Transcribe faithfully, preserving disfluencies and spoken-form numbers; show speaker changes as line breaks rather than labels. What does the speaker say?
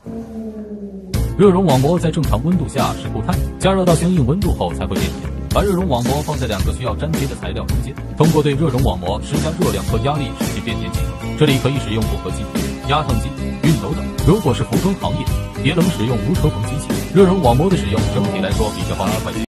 热熔网膜在正常温度下是固态，加热到相应温度后才会变形。把热熔网膜放在两个需要粘贴的材料中间，通过对热熔网膜施加热量和压力使其变粘即可。这里可以使用复合机、压烫机、熨斗等。如果是服装行业，别冷使用无车缝机器。热熔网膜的使用整体来说比较方便快捷。